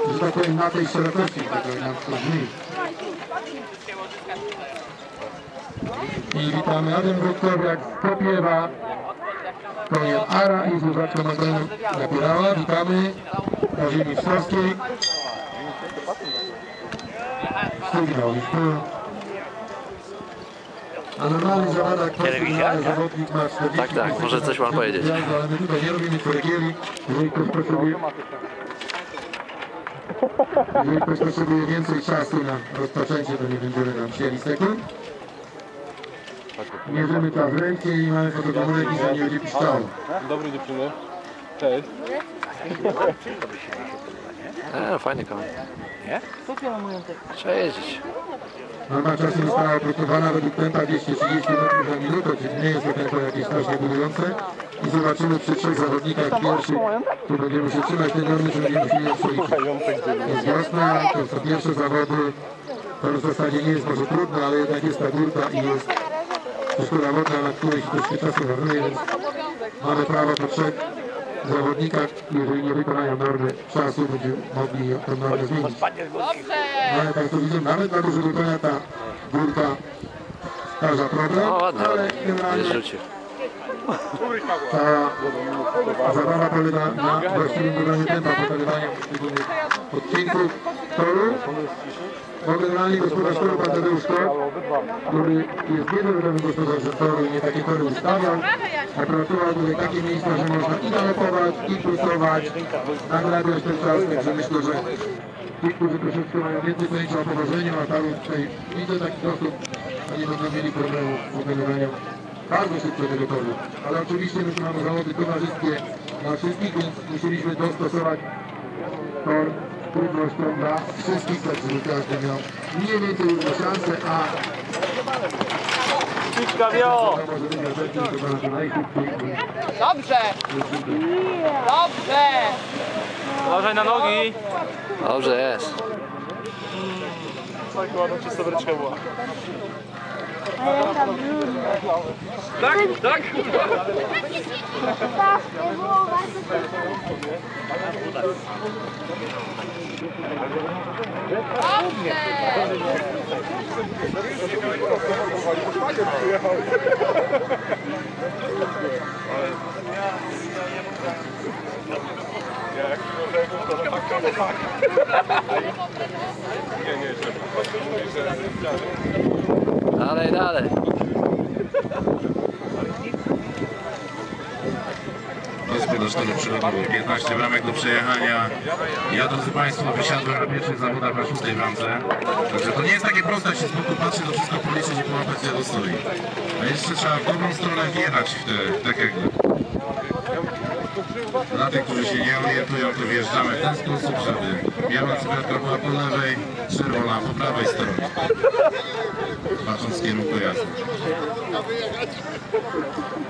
że tak powiem, na tej szerokości, tego nam to brzmi. I witamy Adam Wojtkowiak z Kopiewa, koniem Ara i służaczką Magdalena Napierała. Witamy na ziemi wschodniej. Sygnał już tu. A normalny zawadach Telewizja? zawodnik ma 40. Tak, może coś pan powiedzieć. Ale my tutaj nie robimy ceregieli. Jeżeli ktoś potrzebuje więcej czasu na rozpoczęcie, to nie będziemy nam chcieli sekund. Mierzymy czas ręcznie i mamy fotogramunek i że nie będzie piszczało. Dobry dziewczyny. Cześć. Fajny koń. Nie? Trzeba jeździć. Norma czasu została opracowana według tempa 230 metrów na minutę, czyli nie jest to tempo jakieś strasznie budujące. I zobaczymy przy trzech zawodnikach pierwszych, tu będziemy się trzymać tej normy, czy będziemy musieli ją przeliczyć. Jest wiosna, to są pierwsze zawody. To w zasadzie nie jest może trudne, ale jednak jest ta górka i jest szkoda wodna, na której się troszkę czasu marnuje, więc mamy prawo po trzech zawodnikach, jeżeli nie wykonają normy czasu, będziemy mogli tę normę zmienić. No ale tak to widzę, nawet na dużego konia ta górka stwarza problem, ale generalnie ta zabawa polega na właściwym budowaniu tempa, pokonywaniu poszczególnych odcinków toru. Bo generalnie gospodarz toru, pan Tadeusz Kot, który jest niedowodowym gospodarzem toru i nie takie tory ustawiał, opracował tutaj takie miejsca, że można i galopować, i pulsować, nadrabiać ten czas, także myślę, że ci, którzy troszeczkę mają więcej pojęcia o powożeniu, a tam tutaj widzę takich osób, oni będą mieli problemu z wykonywaniem bardzo szybkiego toru. Ale oczywiście my tu mamy zawody towarzyskie dla wszystkich, więc musieliśmy dostosować tor trudnością dla wszystkich, tak żeby każdy miał mniej więcej równe szanse, a Dobrze! Dobrze! Uważaj na nogi. Dobrze jest. Tak ładna czysta bryczka była. Tak, tak. Dalej, dalej. Gospodarz toru przygotował 15 bramek do przejechania. Ja, drodzy Państwo, wysiadłem na pierwszych zawodach na 6. bramce. Także to nie jest takie proste, jak się z boku patrzy, to wszystko policzyć i połapać, jak to stoi. A jeszcze trzeba w dobrą stronę wjechać w te kegle. Dla tych, którzy się nie orientują, to wjeżdżamy w ten sposób, żeby biała cyferka była po lewej, czerwona po prawej stronie. Patrząc w kierunku jazdy.